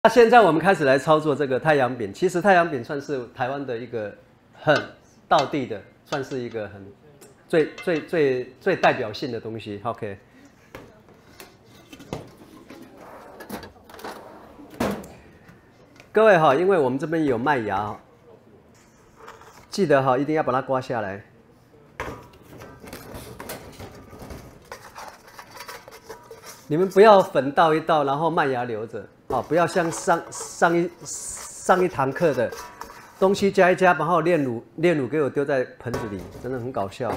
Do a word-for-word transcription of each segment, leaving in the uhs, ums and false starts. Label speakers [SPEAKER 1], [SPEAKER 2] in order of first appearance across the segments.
[SPEAKER 1] 那现在我们开始来操作这个太阳饼。其实太阳饼算是台湾的一个很道地的，算是一个很最最最最代表性的东西。OK， 各位哈，因为我们这边有麦芽，记得哈，一定要把它刮下来。你们不要粉倒一倒，然后麦芽留着。 啊，不要像上上一上一堂课的东西加一加，然后炼乳炼乳给我丢在盆子里，真的很搞笑。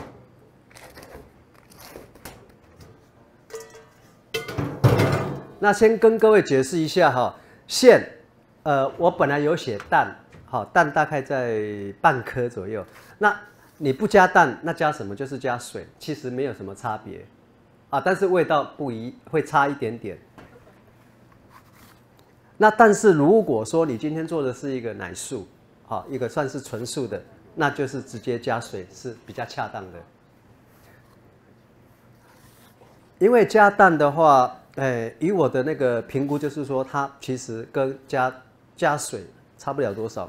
[SPEAKER 1] 那先跟各位解释一下哈，馅，呃，我本来有写蛋，好，蛋大概在半颗左右。那你不加蛋，那加什么？就是加水，其实没有什么差别，啊，但是味道不一，会差一点点。 那但是如果说你今天做的是一个奶素，好，一个算是纯素的，那就是直接加水是比较恰当的。因为加蛋的话，哎，以我的那个评估就是说，它其实跟加加水差不了多少。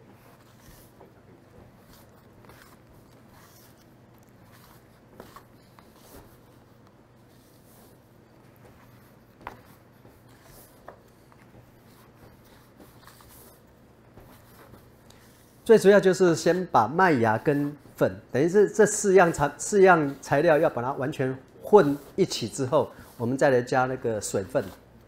[SPEAKER 1] 最主要就是先把麦芽跟粉，等于是这四样材四样材料要把它完全混一起之后，我们再来加那个水分。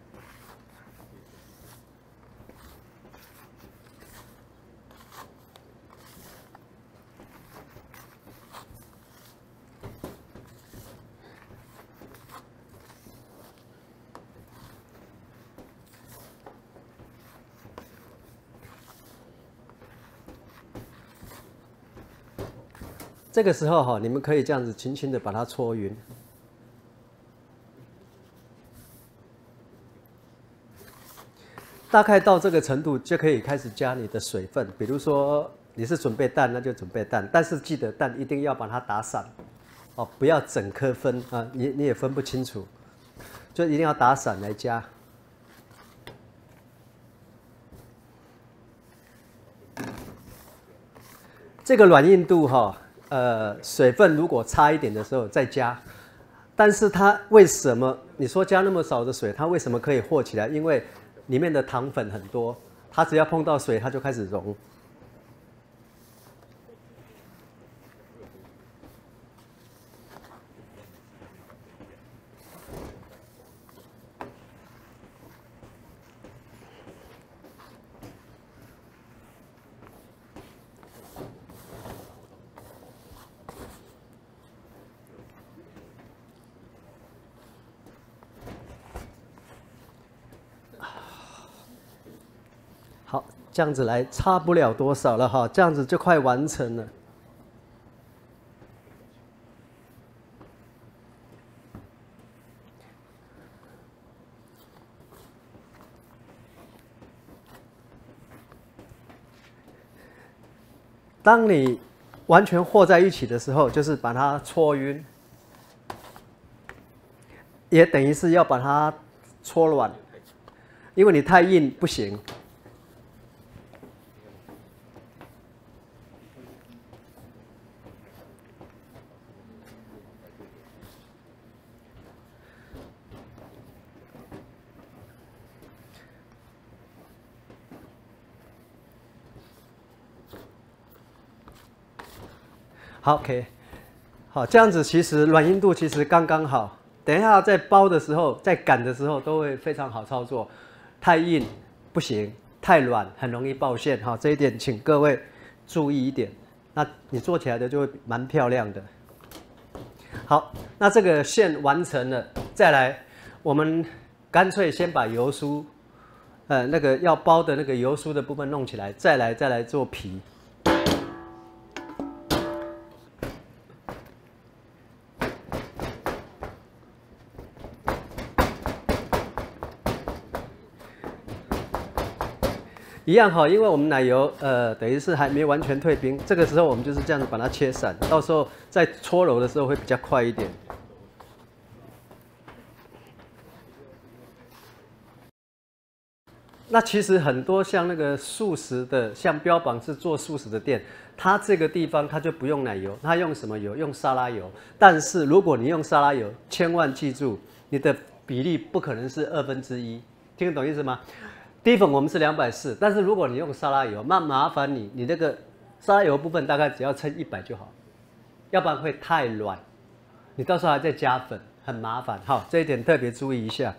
[SPEAKER 1] 这个时候哈，你们可以这样子轻轻的把它搓匀。大概到这个程度就可以开始加你的水分，比如说你是准备蛋，那就准备蛋，但是记得蛋一定要把它打散，哦，不要整颗分啊，你你也分不清楚，就一定要打散来加。 这个软硬度哈，呃，水分如果差一点的时候再加，但是它为什么你说加那么少的水，它为什么可以和起来？因为里面的糖粉很多，它只要碰到水，它就开始溶。好，这样子来差不了多少了哈，这样子就快完成了。当你完全和在一起的时候，就是把它搓匀，也等于是要把它搓软，因为你太硬不行。 好 ，OK， 好，这样子其实软硬度其实刚刚好。等一下在包的时候，在擀的时候都会非常好操作。太硬不行，太软很容易爆馅哈。这一点请各位注意一点。那你做起来的就会蛮漂亮的。好，那这个馅完成了，再来我们干脆先把油酥，呃，那个要包的那个油酥的部分弄起来，再来再来做皮。 一样哈，因为我们奶油呃等于是还没完全退冰，这个时候我们就是这样子把它切散，到时候在搓揉的时候会比较快一点。 那其实很多像那个素食的，像标榜是做素食的店，它这个地方它就不用奶油，它用什么油？用沙拉油。但是如果你用沙拉油，千万记住，你的比例不可能是二分之一，听得懂意思吗？低粉我们是两百四，但是如果你用沙拉油，那麻烦你，你那个沙拉油部分大概只要称一百就好，要不然会太软，你到时候还在加粉，很麻烦。好，这一点特别注意一下。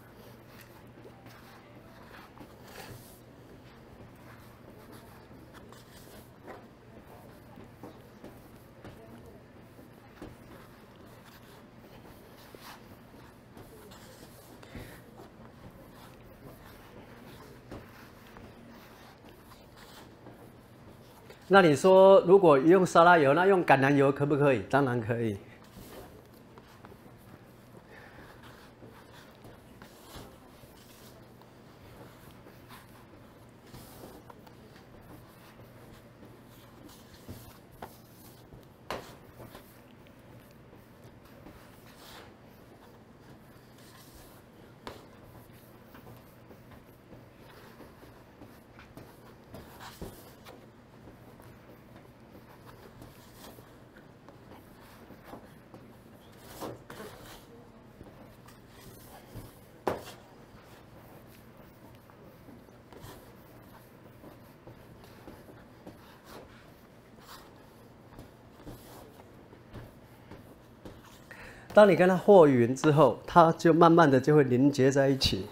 [SPEAKER 1] 那你说，如果用沙拉油，那用橄榄油可不可以？当然可以。当你跟它和匀之后，它就慢慢的就会凝结在一起。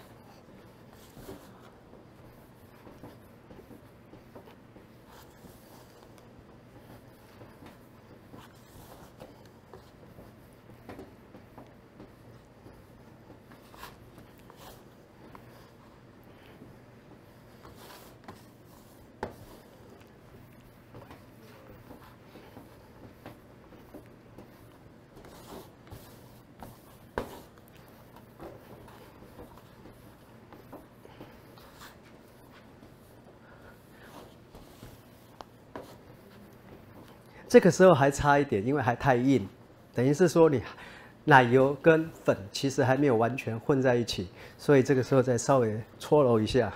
[SPEAKER 1] 这个时候还差一点，因为还太硬，等于是说你奶油跟粉其实还没有完全混在一起，所以这个时候再稍微搓揉一下。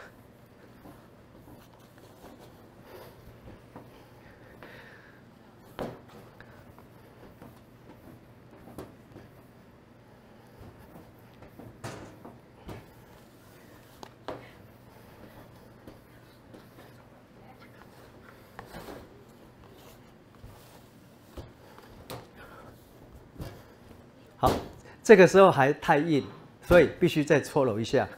[SPEAKER 1] 好，这个时候还太硬，所以必须再搓揉一下。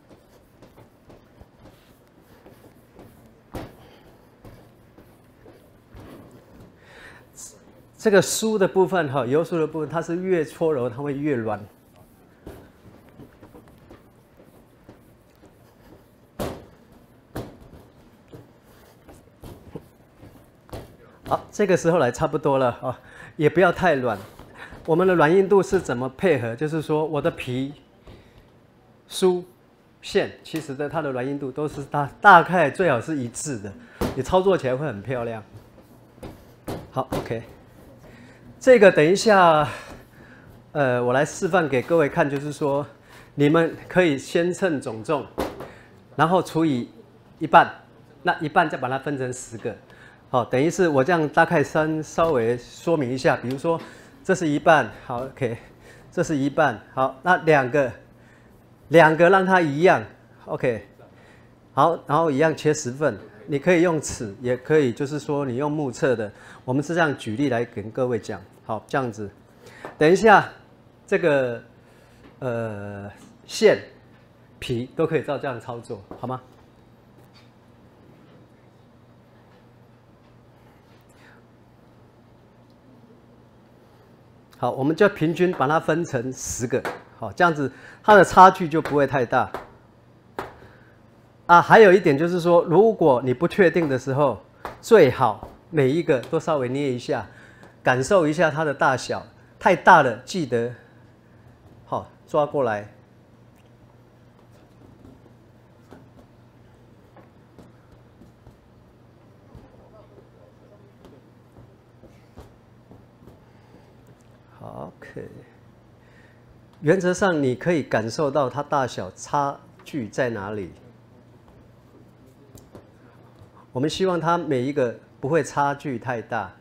[SPEAKER 1] 这个酥的部分哈，油酥的部分，它是越搓揉它会越软。好，这个时候来差不多了啊，也不要太软。我们的软硬度是怎么配合？就是说，我的皮、酥、馅，其实的它的软硬度都是大大概最好是一致的，你操作起来会很漂亮。好 ，OK， 这个等一下，呃，我来示范给各位看，就是说，你们可以先称总重，然后除以一半，那一半再把它分成十个。好，等于是我这样大概稍稍微说明一下，比如说。这是一半，好 ，OK， 这是一半，好，那两个，两个让它一样 ，OK， 好，然后一样切十份，你可以用尺，也可以就是说你用目测的，我们是这样举例来跟各位讲，好，这样子，等一下这个呃馅皮都可以照这样操作，好吗？好，我们就平均把它分成十个，好，这样子它的差距就不会太大。啊，还有一点就是说，如果你不确定的时候，最好每一个都稍微捏一下，感受一下它的大小。太大了，记得好抓过来。OK， 原则上你可以感受到它大小差距在哪里。 我们希望它每一个不会差距太大。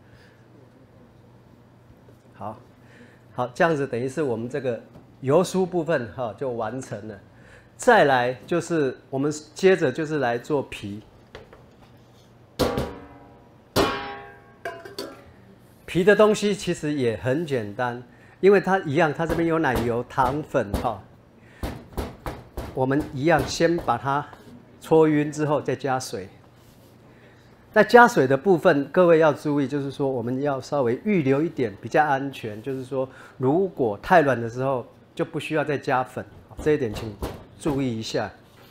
[SPEAKER 1] 好，好，这样子等于是我们这个油酥部分哈就完成了。再来就是我们接着就是来做皮。皮的东西其实也很简单，因为它一样，它这边有奶油、糖粉哈。我们一样先把它搓匀之后再加水。那加水的部分，各位要注意，就是说我们要稍微预留一点，比较安全。就是说，如果太软的时候，就不需要再加粉，这一点请注意一下。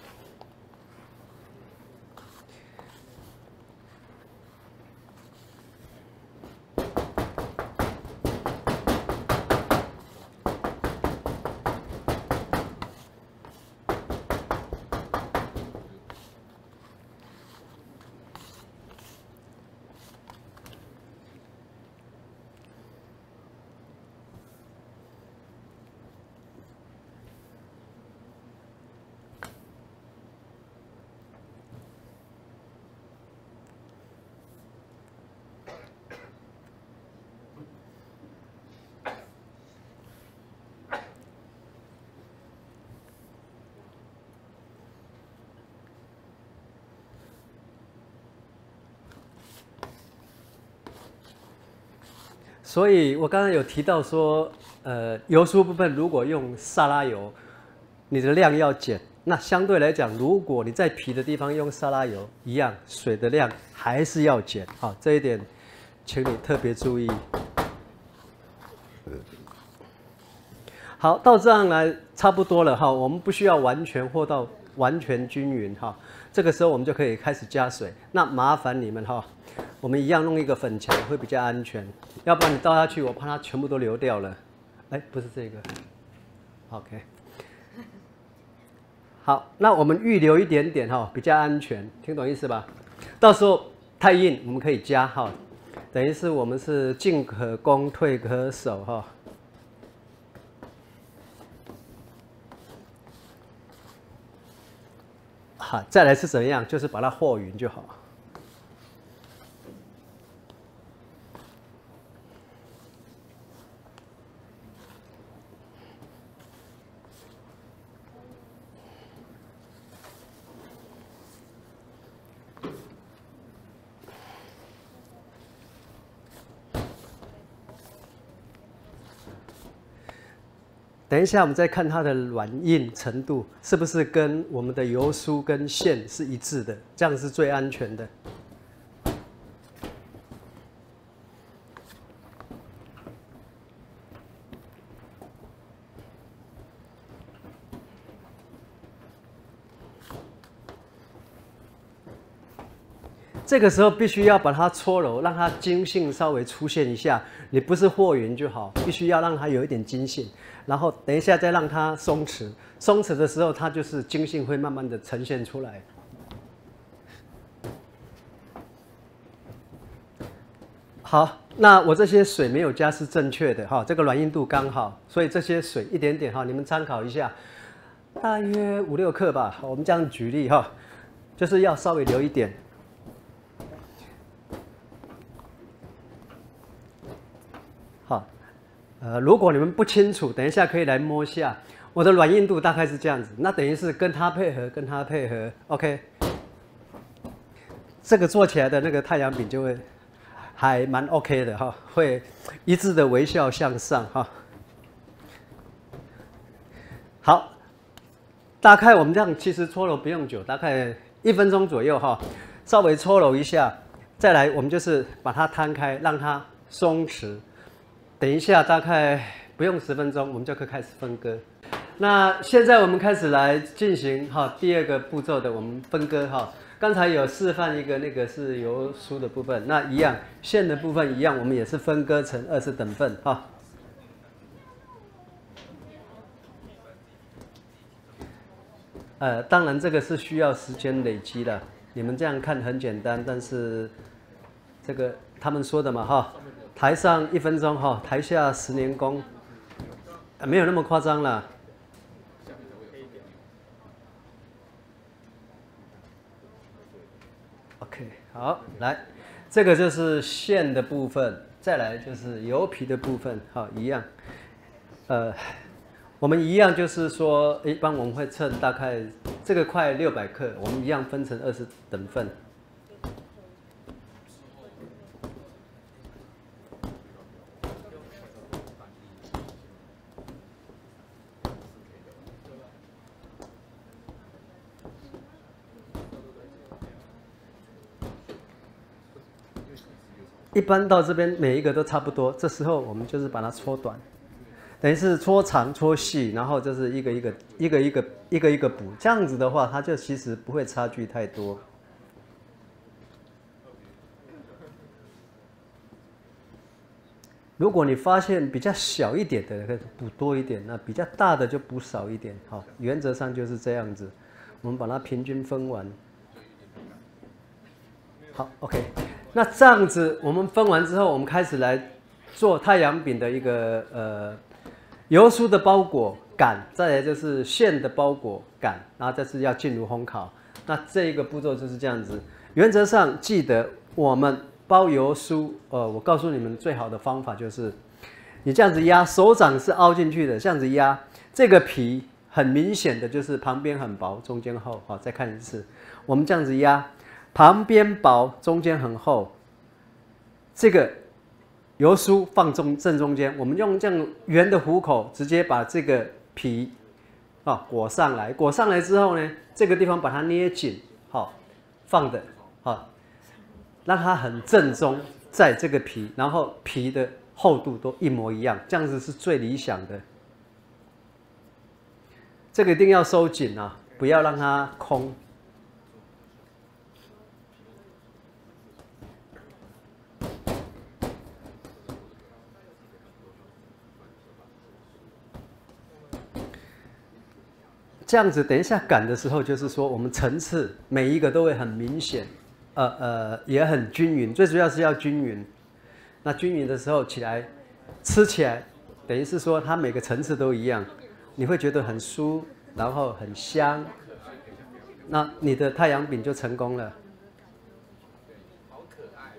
[SPEAKER 1] 所以我刚刚有提到说，呃，油酥部分如果用沙拉油，你的量要减。那相对来讲，如果你在皮的地方用沙拉油，一样水的量还是要减。好，这一点请你特别注意。好，到这样来差不多了哈，我们不需要完全和到完全均匀哈。这个时候我们就可以开始加水。那麻烦你们哈。我们一样弄一个粉墙会比较安全，要不然你倒下去，我怕它全部都流掉了。哎，不是这个 ，OK。好，那我们预留一点点哈，比较安全，听懂意思吧？到时候太硬我们可以加哈，等于是我们是进可攻退可守哈。好，再来是怎样？就是把它和匀就好。等一下，我们再看它的软硬程度是不是跟我们的油酥跟馅是一致的，这样是最安全的。这个时候必须要把它搓揉，让它筋性稍微出现一下。你不是和匀就好，必须要让它有一点筋性。然后等一下再让它松弛，松弛的时候它就是筋性会慢慢的呈现出来。好，那我这些水没有加是正确的哈，这个软硬度刚好，所以这些水一点点哈，你们参考一下，大约五六克吧。我们这样举例哈，就是要稍微留一点。好，呃，如果你们不清楚，等一下可以来摸下我的软硬度大概是这样子。那等于是跟它配合，跟它配合 ，OK。这个做起来的那个太阳饼就会还蛮 OK 的哈，会一致的微笑向上哈。好，大概我们这样其实搓揉不用久，大概一分钟左右哈，稍微搓揉一下，再来我们就是把它摊开，让它松弛。等一下，大概不用十分钟，我们就可以开始分割。那现在我们开始来进行哈第二个步骤的我们分割哈。刚才有示范一个那个是油酥的部分，那一样馅的部分一样，我们也是分割成二十等份哈。呃，当然这个是需要时间累积的。你们这样看很简单，但是这个他们说的嘛哈。台上一分钟哈，台下十年功，啊，没有那么夸张啦。OK。 OK， 好，来，这个就是馅的部分，再来就是油皮的部分，好，一样。呃，我们一样就是说，一般我们会称大概这个块六百克，我们一样分成二十等份。一般到这边每一个都差不多，这时候我们就是把它搓短，等于是搓长搓细，然后就是一个一个一个一个一个一个补，这样子的话，它就其实不会差距太多。如果你发现比较小一点的，可以补多一点；那比较大的就补少一点。好，原则上就是这样子，我们把它平均分完。好 ，OK。那这样子，我们分完之后，我们开始来做太阳饼的一个呃油酥的包裹擀，再来就是馅的包裹擀，然后这是要进入烘烤。那这一个步骤就是这样子。原则上记得我们包油酥，呃，我告诉你们最好的方法就是，你这样子压，手掌是凹进去的，这样子压，这个皮很明显的就是旁边很薄，中间厚。好，再看一次，我们这样子压。旁边薄，中间很厚。这个油酥放中正中间，我们用这样圆的虎口，直接把这个皮啊裹上来。裹上来之后呢，这个地方把它捏紧，好放的，好让它很正中在这个皮，然后皮的厚度都一模一样，这样子是最理想的。这个一定要收紧啊，不要让它空。这样子，等一下擀的时候，就是说我们层次每一个都会很明显，呃呃，也很均匀。最主要是要均匀。那均匀的时候起来，吃起来，等于是说它每个层次都一样，你会觉得很酥，然后很香。那你的太阳饼就成功了。好可爱。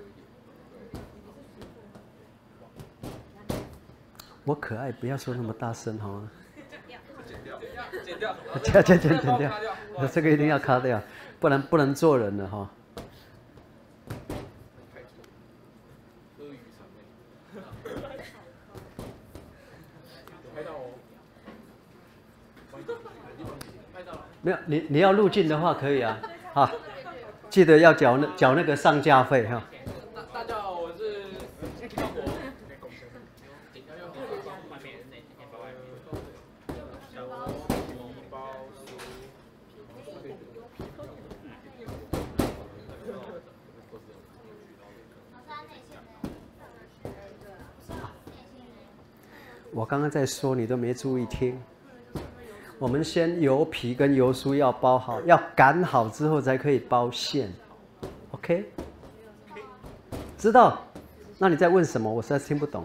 [SPEAKER 1] 我可爱，不要说那么大声好吗？剪掉，剪剪剪剪掉，这个一定要卡掉，不然不能做人了哈。没有，你你要入境的话可以啊，好，记得要缴那缴那个上架费哈。大家好，我是高博。我刚刚在说，你都没注意听。我们先油皮跟油酥要包好，要擀好之后才可以包馅。OK？ 知道？那你在问什么？我实在是听不懂。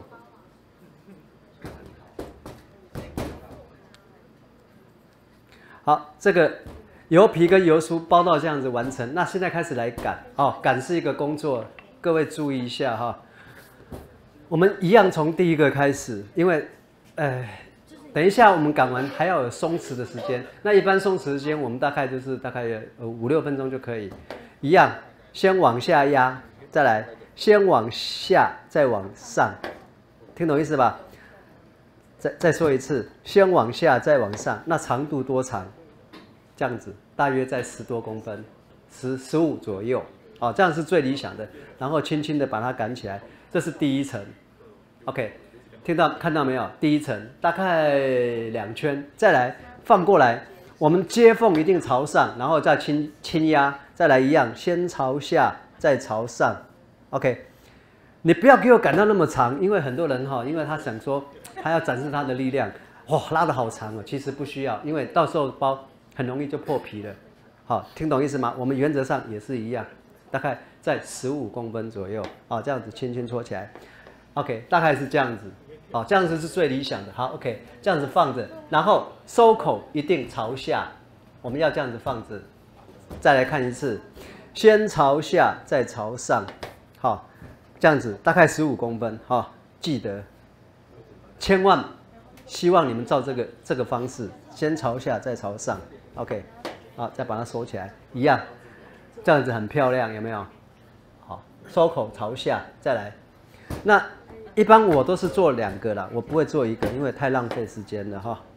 [SPEAKER 1] 好，这个油皮跟油酥包到这样子完成。那现在开始来擀。哦，擀是一个工作，各位注意一下哈。我们一样从第一个开始，因为，呃，等一下我们擀完还要有松弛的时间。那一般松弛时间我们大概就是大概呃五六分钟就可以。一样，先往下压，再来先往下，再往上，听懂意思吧？再再说一次，先往下，再往上。那长度多长？这样子，大约在十多公分，十十五左右。哦，这样是最理想的。然后轻轻的把它擀起来，这是第一层。OK， 听到看到没有？第一层大概两圈，再来放过来，我们接缝一定朝上，然后再轻轻压，再来一样，先朝下，再朝上。OK， 你不要给我擀到那么长，因为很多人哈，因为他想说他要展示他的力量，哇，拉得好长哦。其实不需要，因为到时候包很容易就破皮了。好，听懂意思吗？我们原则上也是一样，大概在十五公分左右。好，这样子轻轻搓起来。OK， 大概是这样子。好，这样子是最理想的。好 ，OK， 这样子放着，然后收口一定朝下，我们要这样子放着。再来看一次， 先朝下再朝上，好，这样子大概十五公分，好，记得，千万希望你们照这个这个方式，先朝下再朝上 ，OK， 好，再把它收起来，一样，这样子很漂亮，有没有？好，收口朝下，再来，那一般我都是做两个啦，我不会做一个，因为太浪费时间了哈。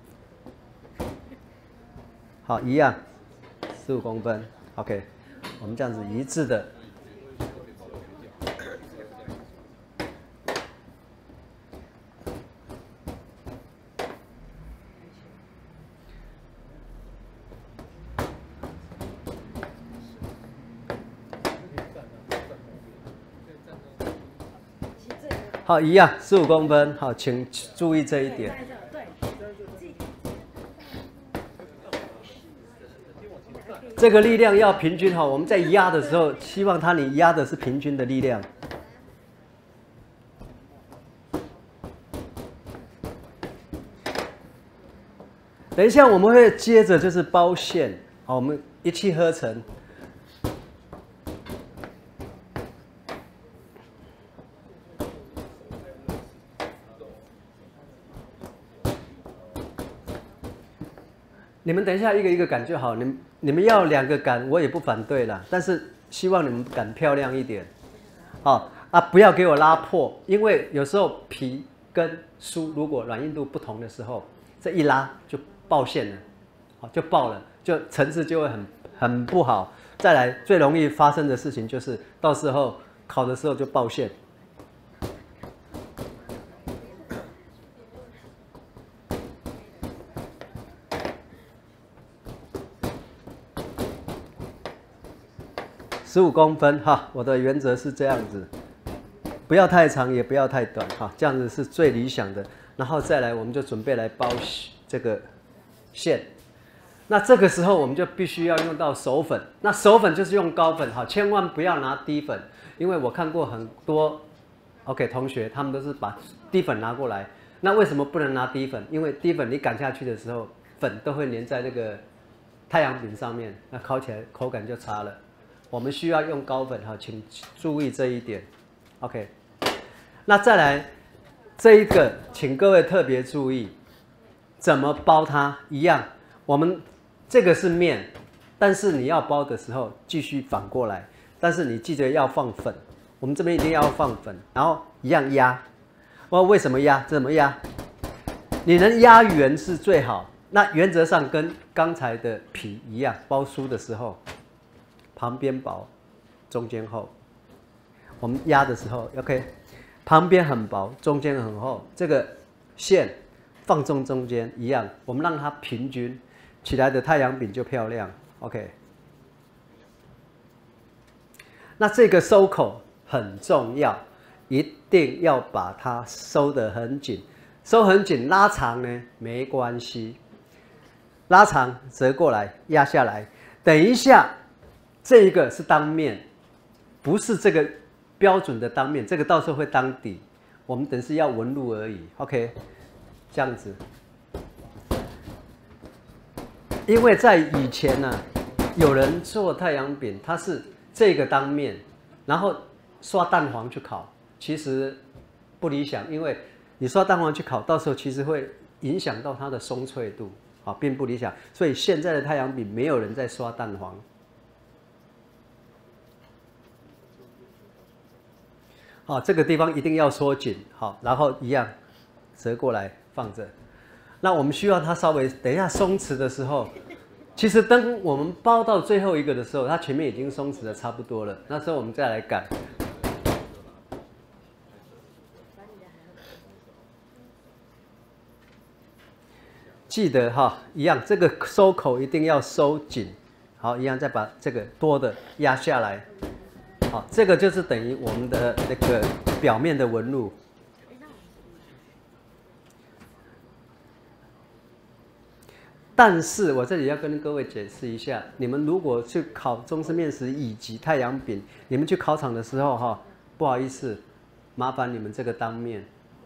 [SPEAKER 1] 好，一样，十五公分 ，OK， 我们这样子一致的。好，一样，十五公分，好，请注意这一点。这个力量要平均哈，我们在压的时候，希望它你压的是平均的力量。等一下我们会接着就是包线，好，我们一气呵成。你们等一下一个一个赶就好，你们你们要两个赶，我也不反对啦，但是希望你们赶漂亮一点，好啊，不要给我拉破，因为有时候皮跟酥如果软硬度不同的时候，这一拉就爆线了，好就爆了，就层次就会很很不好。再来最容易发生的事情就是到时候烤的时候就爆线。十五公分哈，我的原则是这样子，不要太长，也不要太短哈，这样子是最理想的。然后再来，我们就准备来包这个线。那这个时候我们就必须要用到手粉，那手粉就是用高粉哈，千万不要拿低粉，因为我看过很多 OK 同学，他们都是把低粉拿过来。那为什么不能拿低粉？因为低粉你擀下去的时候，粉都会粘在那个太阳饼上面，那烤起来口感就差了。我们需要用高粉哈，请注意这一点。OK， 那再来这一个，请各位特别注意，怎么包它一样。我们这个是面，但是你要包的时候继续反过来，但是你记得要放粉。我们这边一定要放粉，然后一样压。我为什么压？怎么压？你能压圆是最好。那原则上跟刚才的皮一样，包酥的时候。旁边薄，中间厚。我们压的时候 ，OK， 旁边很薄，中间很厚。这个线放中中间一样，我们让它平均起来的太阳饼就漂亮。OK， 那这个收口很重要，一定要把它收得很紧，收很紧，拉长呢没关系，拉长折过来压下来，等一下。这一个是当面，不是这个标准的当面，这个到时候会当底，我们等是要纹路而已。OK， 这样子。因为在以前呢、啊，有人做太阳饼，它是这个当面，然后刷蛋黄去烤，其实不理想，因为你刷蛋黄去烤，到时候其实会影响到它的松脆度，啊，并不理想。所以现在的太阳饼没有人在刷蛋黄。好，这个地方一定要收紧，好，然后一样折过来放着。那我们需要它稍微等一下松弛的时候，其实等我们包到最后一个的时候，它前面已经松弛的差不多了，那时候我们再来擀。记得哈，一样这个收口一定要收紧，好，一样再把这个多的压下来。好，这个就是等于我们的那个表面的纹路。但是我这里要跟各位解释一下，你们如果去考中式面食以及太阳饼，你们去考场的时候哈，不好意思，麻烦你们这个当面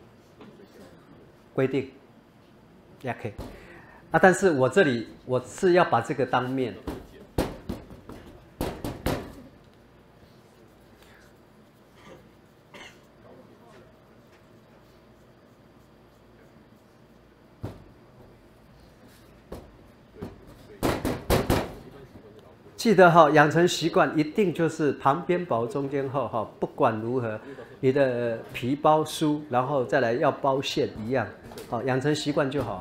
[SPEAKER 1] 规定 ，OK， 啊，但是我这里我是要把这个当面。 记得哈，养成习惯一定就是旁边薄中间厚哈，不管如何，你的皮包酥，然后再来要包馅一样，好，养成习惯就好。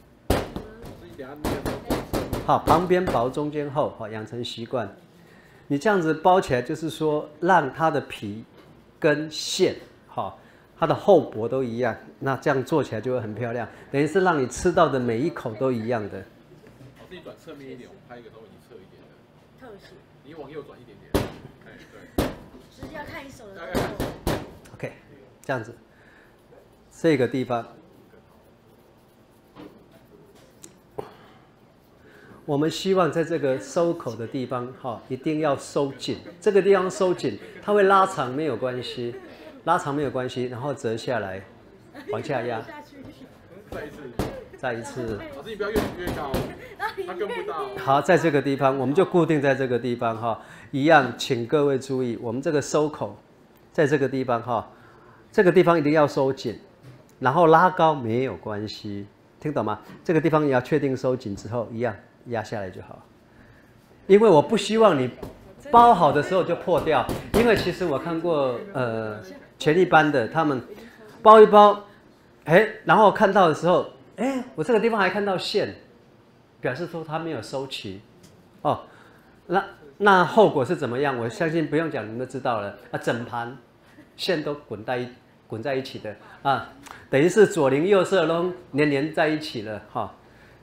[SPEAKER 1] 好，旁边薄中间厚，好，养成习惯。你这样子包起来，就是说让它的皮跟馅，好，它的厚薄都一样，那这样做起来就会很漂亮，等于是让你吃到的每一口都一样的。
[SPEAKER 2] 老师，你转侧面一点，我拍一个稍微你侧一点的。特写。你往右转一点点。哎，对。只是要看你手的动作。
[SPEAKER 1] OK， 这样子，这个地方，我们希望在这个收口的地方，哈，一定要收紧。这个地方收紧，它会拉长没有关系，拉长没有关系，然后折下来，往下压。
[SPEAKER 2] 再一次。
[SPEAKER 1] 再一次。
[SPEAKER 2] 老师，你不要越举越高，它跟不到。
[SPEAKER 1] 好，在这个地方，我们就固定在这个地方哈。一样，请各位注意，我们这个收口，在这个地方哈，这个地方一定要收紧，然后拉高没有关系，听懂吗？这个地方也要确定收紧之后，一样压下来就好。因为我不希望你包好的时候就破掉，因为其实我看过呃前一班的，他们包一包，哎，然后看到的时候。哎，我这个地方还看到线，表示说它没有收齐，哦，那那后果是怎么样？我相信不用讲，你们都知道了。啊，整盘线都滚在一滚在一起的啊，等于是左邻右舍都连连在一起了哈。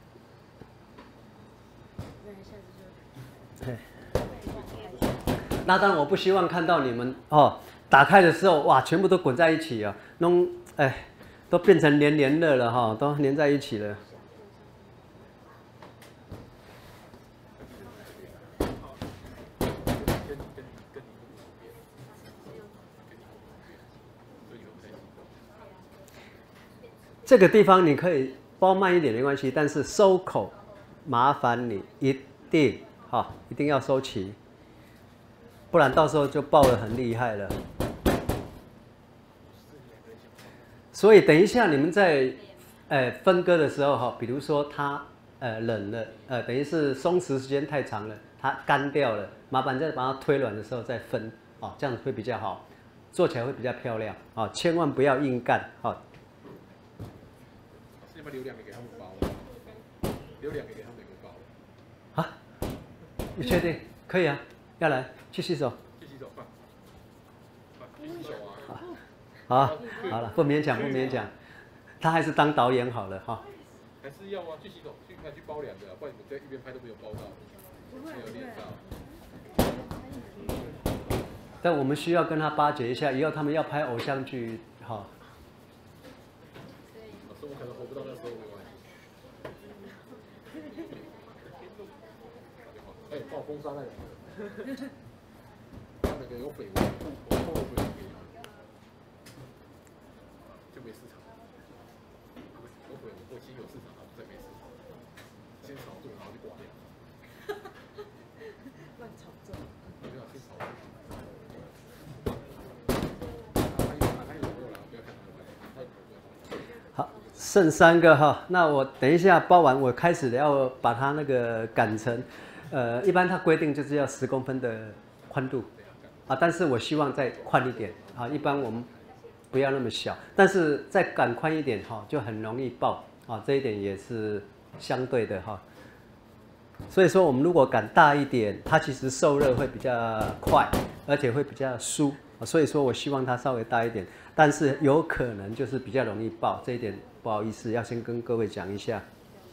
[SPEAKER 1] 那当然，我不希望看到你们哦，打开的时候哇，全部都滚在一起啊，弄哎。都变成连连的了哈，都连在一起了。这个地方你可以包慢一点没关系，但是收口麻烦你一定哈，一定要收齐，不然到时候就爆得很厉害了。所以等一下你们在，呃分割的时候哈，比如说它呃冷了，呃等于是松弛时间太长了，它干掉了，麻烦再把它推软的时候再分，哦，这样子会比较好，做起来会比较漂亮，啊，千万不要硬干，啊。
[SPEAKER 2] 要不要留两个给他们包？留两个给他们每个包。
[SPEAKER 1] 啊？你确定？可以啊，要来去洗手。
[SPEAKER 2] 去洗手，快，快，去洗手啊！
[SPEAKER 1] 好，好了，不勉强，不勉强，他还是当导演好了哈。
[SPEAKER 2] 还是要啊，去洗手，去拍去包两个，不然你们在一边拍都没有包到，没有练到。
[SPEAKER 1] 但我们需要跟他巴结一下，以后他们要拍偶像剧，哈。
[SPEAKER 2] 老师，我可能活不到那时候，没关系。哎，帮我封杀那两个，那个有绯闻，我后悔不给你。就没市场，我回我先有市场，然后再没市场，先炒作，然后就挂掉。乱炒作。没有，先炒作。
[SPEAKER 1] 好，剩三个哈，那我等一下包完，我开始要把它那个擀成，呃，一般它规定就是要十公分的宽度，啊，但是我希望再宽一点啊，一般我们。不要那么小，但是再擀宽一点哈，就很容易爆啊，这一点也是相对的哈。所以说，我们如果擀大一点，它其实受热会比较快，而且会比较酥。所以说我希望它稍微大一点，但是有可能就是比较容易爆，这一点不好意思，要先跟各位讲一下。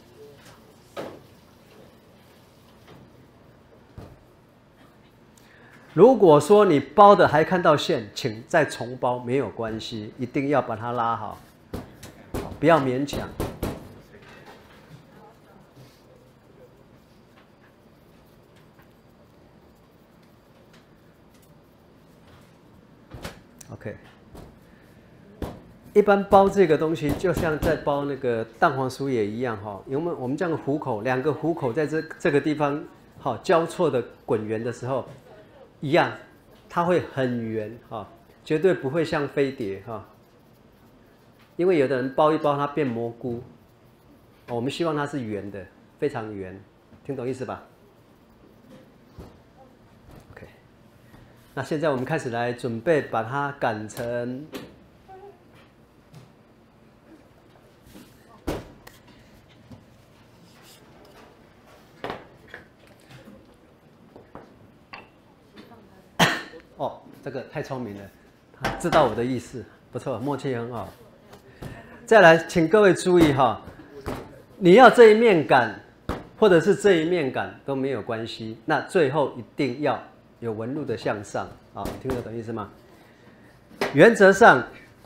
[SPEAKER 1] 如果说你包的还看到线，请再重包，没有关系，一定要把它拉好，不要勉强。OK， 一般包这个东西，就像在包那个蛋黄酥也一样哈，因为我们这样虎口，两个虎口在这这个地方好交错的滚圆的时候。一样，它会很圆哈，绝对不会像飞碟哈。因为有的人包一包它变蘑菇，我们希望它是圆的，非常圆，听懂意思吧？ 那现在我们开始来准备把它擀成。哦，这个太聪明了，他知道我的意思，不错，默契很好。再来，请各位注意哈，你要这一面擀，或者是这一面擀都没有关系，那最后一定要有纹路的向上，好，听得懂意思吗？原则上，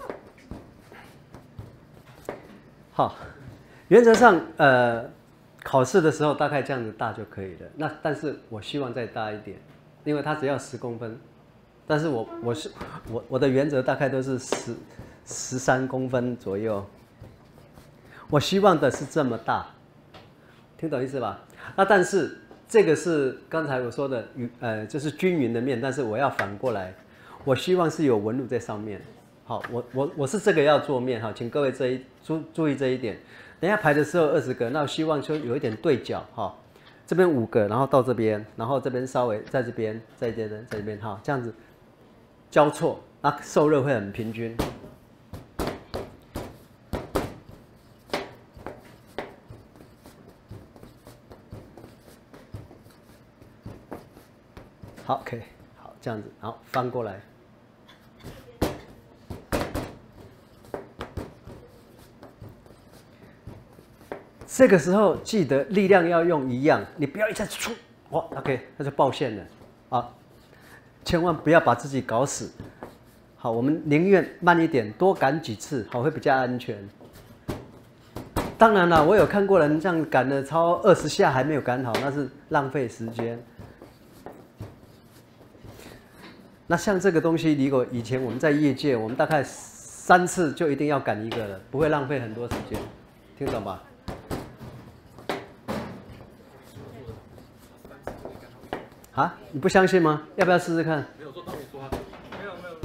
[SPEAKER 1] 好，原则上，呃，考试的时候大概这样子大就可以了。那但是我希望再大一点，因为它只要十公分。但是我我是我我的原则大概都是十十三公分左右，我希望的是这么大，听懂意思吧？那但是这个是刚才我说的，呃，就是均匀的面，但是我要反过来，我希望是有纹路在上面。好，我我我是这个要做面哈，请各位这一注注意这一点。等一下排的时候二十个，那我希望说有一点对角哈，这边五个，然后到这边，然后这边稍微在这边，在这边，在这边哈，这样子。交错，啊，受热会很平均。好 ，OK， 好，这样子，然后翻过来。这个时候记得力量要用一样，你不要一下子出，哇 ，OK， 那就爆线了，啊。千万不要把自己搞死。好，我们宁愿慢一点，多擀几次，好会比较安全。当然了，我有看过人这样擀了超二十下还没有擀好，那是浪费时间。那像这个东西，如果以前我们在业界，我们大概三次就一定要擀一个了，不会浪费很多时间，听懂吧？啊，你不相信吗？要不要试试看？
[SPEAKER 2] 没有做导演说他没有没有。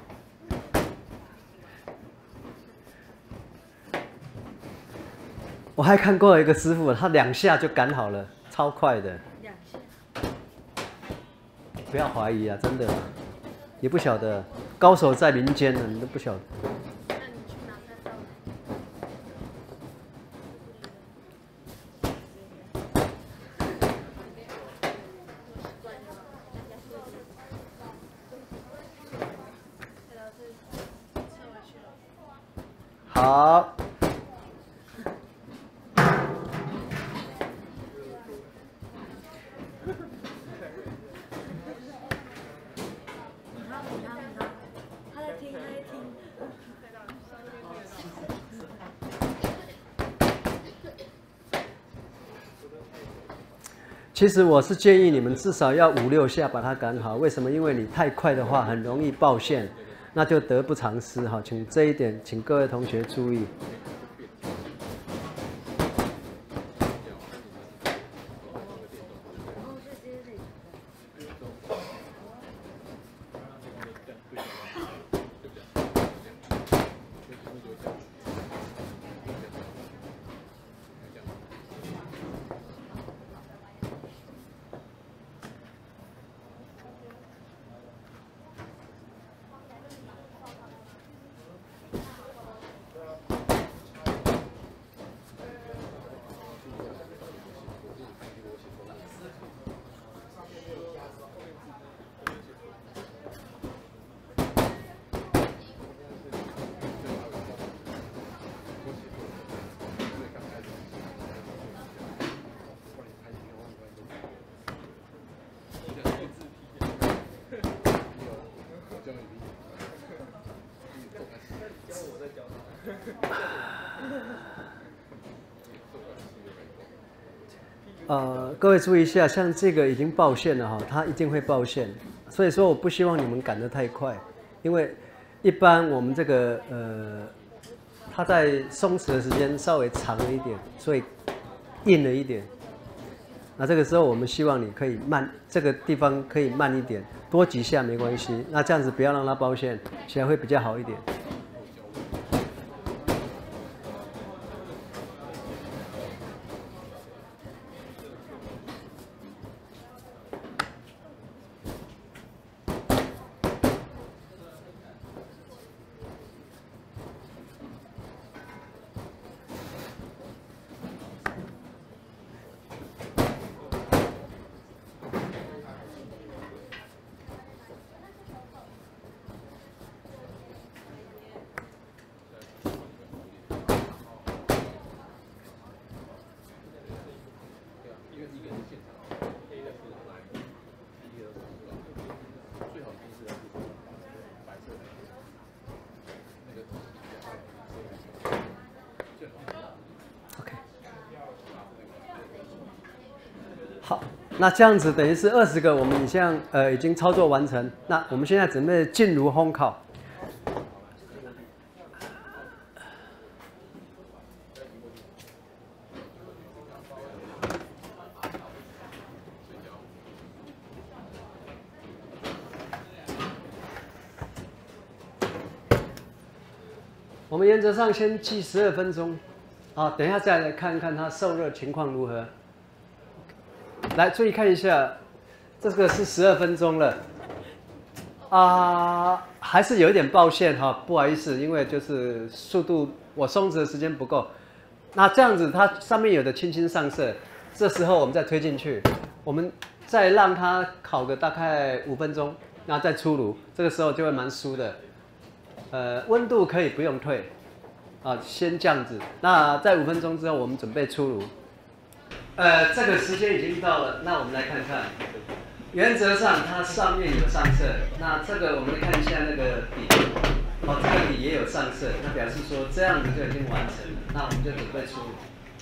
[SPEAKER 1] 我还看过一个师傅，他两下就擀好了，超快的。两下。不要怀疑啊，真的，你不晓得，高手在民间呢，你都不晓得。好，其实我是建议你们至少要五六下把它擀好。为什么？因为你太快的话，很容易爆线。那就得不偿失哈，请这一点，请各位同学注意。呃，各位注意一下，像这个已经爆线了哈，它一定会爆线，所以说我不希望你们擀得太快，因为一般我们这个呃，它在松弛的时间稍微长了一点，所以硬了一点。那这个时候我们希望你可以慢，这个地方可以慢一点，多几下没关系。那这样子不要让它爆线，起来会比较好一点。 那这样子等于是二十个，我们像呃已经操作完成。那我们现在准备进炉烘烤。我们原则上先计十二分钟，啊，等一下再来看看它受热情况如何。来，注意看一下，这个是十二分钟了，啊，还是有一点爆线哈，不好意思，因为就是速度我松弛的时间不够。那这样子它上面有的轻轻上色，这时候我们再推进去，我们再让它烤个大概五分钟，然后再出炉，这个时候就会蛮酥的。呃，温度可以不用退，啊，先这样子。那在五分钟之后，我们准备出炉。呃，这个时间已经到了，那我们来看看。原则上它上面有上色，那这个我们看一下那个底，哦，这个底也有上色，那表示说这样子就已经完成了。那我们就准备出炉。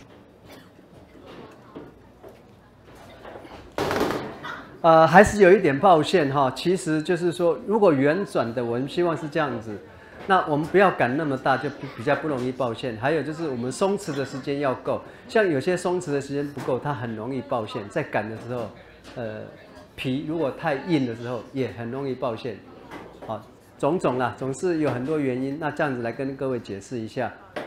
[SPEAKER 1] 呃，还是有一点爆线哈。其实就是说，如果圆转的，我们希望是这样子。那我们不要擀那么大，就比较不容易爆线。还有就是我们松弛的时间要够，像有些松弛的时间不够，它很容易爆线。在擀的时候，呃，皮如果太硬的时候，也很容易爆线。好，种种啦，总是有很多原因。那这样子来跟各位解释一下。